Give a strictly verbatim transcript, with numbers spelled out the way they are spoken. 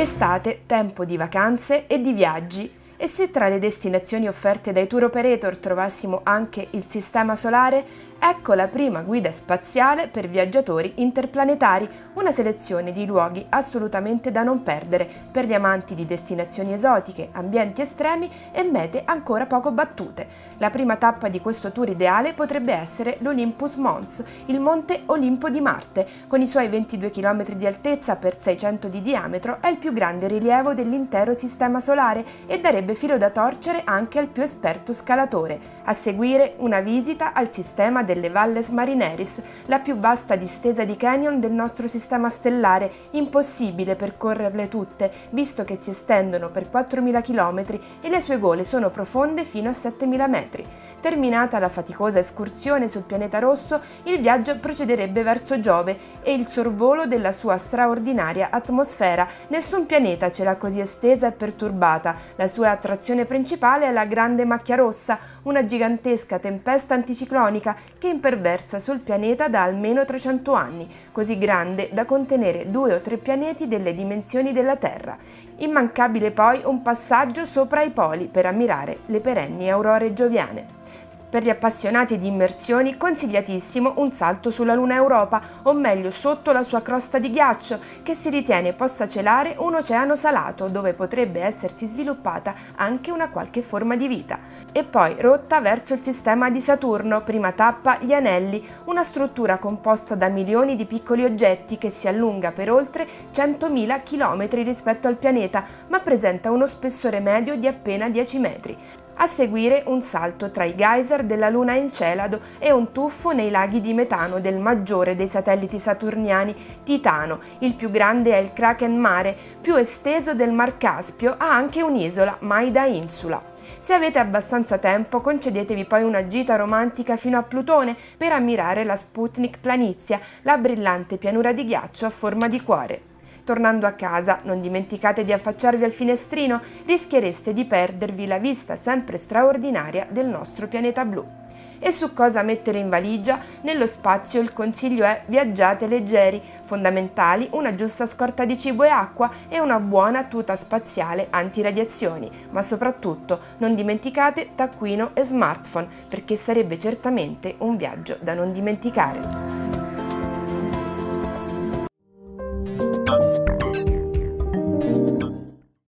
L'estate, tempo di vacanze e di viaggi. E se tra le destinazioni offerte dai tour operator trovassimo anche il Sistema Solare? Ecco la prima guida spaziale per viaggiatori interplanetari, una selezione di luoghi assolutamente da non perdere per gli amanti di destinazioni esotiche, ambienti estremi e mete ancora poco battute. La prima tappa di questo tour ideale potrebbe essere l'Olympus Mons, il monte Olimpo di Marte. Con i suoi ventidue chilometri di altezza per seicento di diametro è il più grande rilievo dell'intero Sistema Solare e darebbe filo da torcere anche al più esperto scalatore. A seguire una visita al sistema delle Valles Marineris, la più vasta distesa di canyon del nostro sistema stellare, impossibile percorrerle tutte, visto che si estendono per quattromila chilometri e le sue gole sono profonde fino a settemila metri. Terminata la faticosa escursione sul pianeta rosso, il viaggio procederebbe verso Giove e il sorvolo della sua straordinaria atmosfera. Nessun pianeta ce l'ha così estesa e perturbata. La sua attrazione principale è la Grande Macchia Rossa, una gigantesca tempesta anticiclonica che imperversa sul pianeta da almeno trecento anni, così grande da contenere due o tre pianeti delle dimensioni della Terra. Immancabile poi un passaggio sopra i poli per ammirare le perenni aurore gioviane. Per gli appassionati di immersioni consigliatissimo un salto sulla Luna Europa, o meglio sotto la sua crosta di ghiaccio, che si ritiene possa celare un oceano salato dove potrebbe essersi sviluppata anche una qualche forma di vita. E poi rotta verso il sistema di Saturno, prima tappa gli Anelli, una struttura composta da milioni di piccoli oggetti che si allunga per oltre centomila chilometri rispetto al pianeta, ma presenta uno spessore medio di appena dieci metri. A seguire un salto tra i geyser della Luna Encelado e un tuffo nei laghi di metano del maggiore dei satelliti saturniani, Titano. Il più grande è il Kraken Mare, più esteso del Mar Caspio, ha anche un'isola, Maida Insula. Se avete abbastanza tempo, concedetevi poi una gita romantica fino a Plutone per ammirare la Sputnik Planitia, la brillante pianura di ghiaccio a forma di cuore. Tornando a casa, non dimenticate di affacciarvi al finestrino, rischiereste di perdervi la vista sempre straordinaria del nostro pianeta blu. E su cosa mettere in valigia? Nello spazio il consiglio è: viaggiate leggeri, fondamentali una giusta scorta di cibo e acqua e una buona tuta spaziale antiradiazioni, ma soprattutto non dimenticate taccuino e smartphone, perché sarebbe certamente un viaggio da non dimenticare.